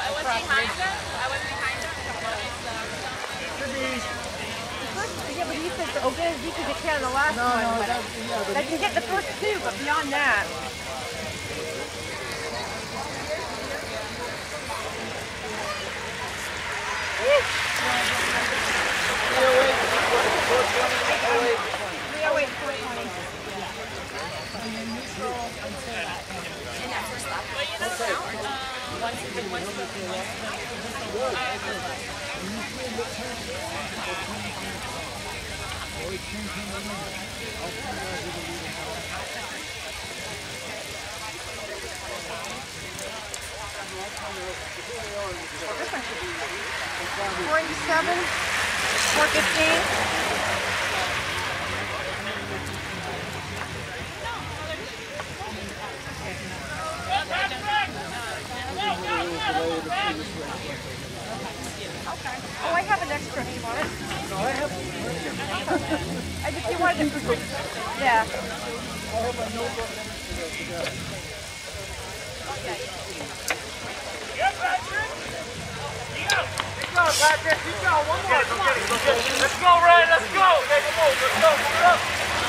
I was behind her. I was behind her. Yeah, but he says, okay, you can get care of the last one. They can get the first two, but beyond that. $47, $4.15. Oh, I have an extra if you want it. No, I have. And if you want it for yeah. I have a notebook. Okay. Yeah, Patrick! Keep going, Patrick. Keep going. One more. Come on. Let's go, Ryan, let's go! Make a move, let's go, move it up!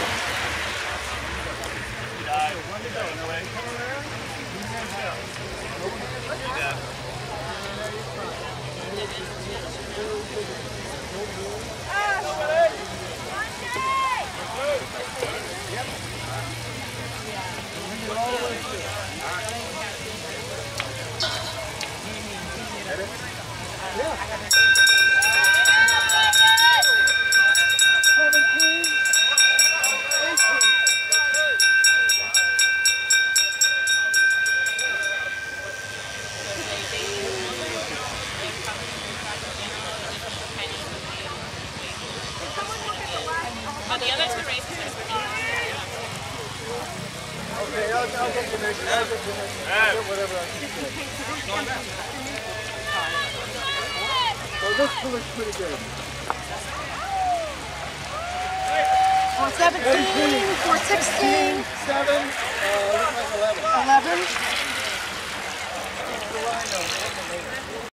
But the other two races are Okay, I'll get the next one. I'll get the next one. I'll get whatever I can. So this looks pretty good. 417, 416, 7, looks like 11. 11.